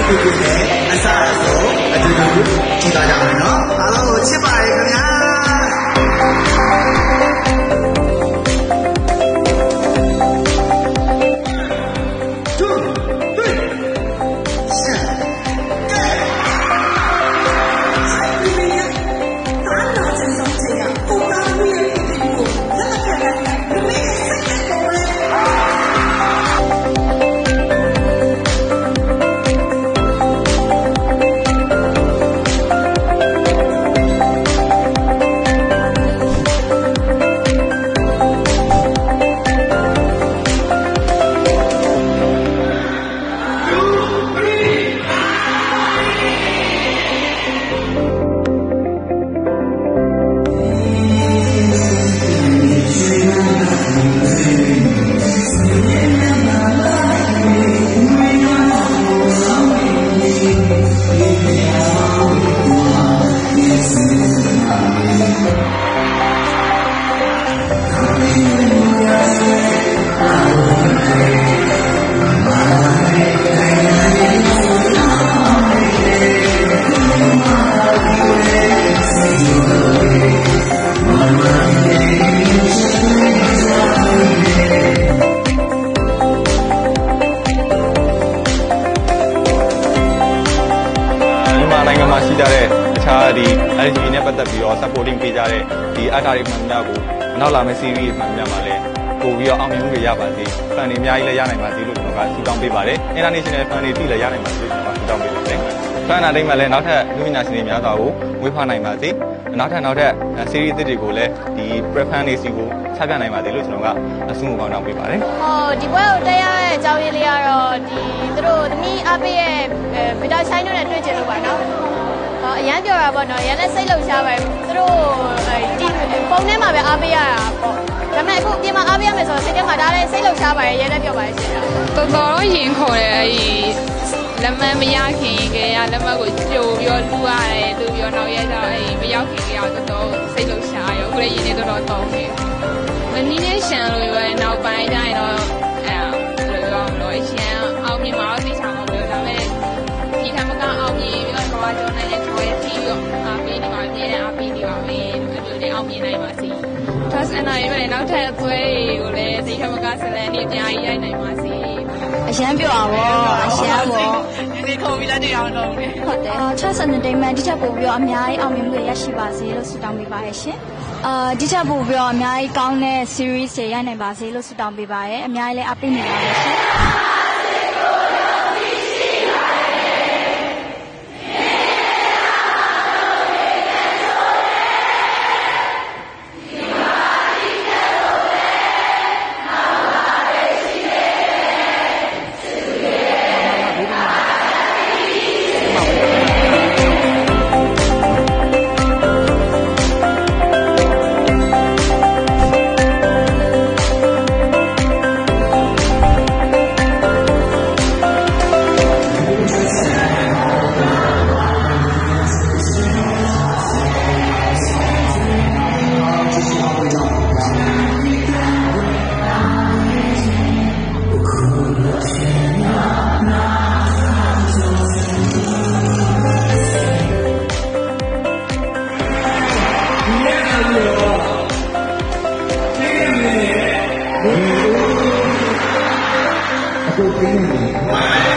ကိုကိုနဲ့အစားအသောက်အတူတူကြည့်ပါကြမယ်နော်အားလုံးကိုချစ်ပါတယ်ခင်ဗျာရှိကြတဲ့အခြားဒီ LGBT နဲ့ပတ်သက်ပြီးတော့ supporting ပေးကြတဲ့ဒီအထာတွေမှန်များကိုနောက်လာမယ့် series မှန်များမှာလည်းပို့ပြီးတော့အောင်မြင်မှုတွေရပါစေ fan တွေအများကြီးလည်းရနိုင်ပါစေလို့ကျွန်တော်ကဆုတောင်းပေးပါတယ် international fan တွေတိလည်းရနိုင်ပါစေလို့ကျွန်တော်ဆုတောင်းပေးပါတယ် fan အတိုင်းမှာလည်းနောက်ထပ်လူပညာရှင်တွေများစွာကိုဝေဖန်နိုင်ပါစေနောက်ထပ် series တွေကိုလည်းဒီ preference တွေစီကိုချပြနိုင်ပါစေလို့ကျွန်တော်ကအဆုမကောင်းတောင်းပေးပါတယ်ဒီပွဲကိုတက်ရတဲ့အကြောင်းရင်းလေးကတော့ဒီသူတို့သမီးအားပေးရဲ့ဗီတာဆိုင်တို့နဲ့တွေ့ကြလို့ပါနော်အရန်ပြောတာပေါ့နော်ရန်လည်းစိတ်လှုပ်ရှားပါတယ်သူတို့ဒီပုံထဲမှာပဲအားပေးရတာပေါ့ဒါပေမဲ့အခုပြင်မှာအားပေးရမယ်ဆိုတော့စိတ်ထဲမှာဒါလည်းစိတ်လှုပ်ရှားပါတယ်ရန်လည်းပြောပါတယ်ရှင်တော်တော်ရင်ခေါ်တယ်လက်မမရခင်ကလက်မကိုကြိုပြီးတော့လူရတယ်လူပြီးတော့နောက်ရဲတော့မရောက်ခင်ကတော်တော်စိတ်လှုပ်ရှားရောအခုလည်းရင်ထဲတော်တော်တောင်းနေမနည်းနည်းရှမ်းလို့ပဲနောက်ပိုင်းကျရင်တော့ဘယ်လိုပြောမလို့ရှမ်းအောင်မြင်မှာတော့သိချာမှာလို့ဒါပေမဲ့ဒီခါမကအောင်မြင်ပြီးတော့ဘာကြောင့်နိုင်လဲခေါ်ရပြီးတော့အားပေးနေပါအမြဲတမ်းအားပေးနေပါမယ်လို့ပြောတယ်အောင်မြင်နိုင်ပါစေ။ Trust and I ပဲနောက်ထပ်အသွဲကိုလည်းဒီခါမကဆက်လက်နေအများကြီးရိုက်နိုင်ပါစေ။အရန်ပြောပါဘောအရန်ဘောဒီခုံပြီးလက်တွေ့အောင်လုပ်နေဟုတ်တယ် Trust and Entertainment ဒီချက်ပို့ပြီးတော့အများကြီးအောင်မြင်မှုရရှိပါစေလို့ဆုတောင်းပေးပါရရှင်ဒီချက်ပို့ပြီးတော့အများကြီးကောင်းတဲ့ series တွေရိုက်နိုင်ပါစေလို့ဆုတောင်းပေးပါရအများကြီးလည်းအားပေးနေပါရရှင် Aku ingin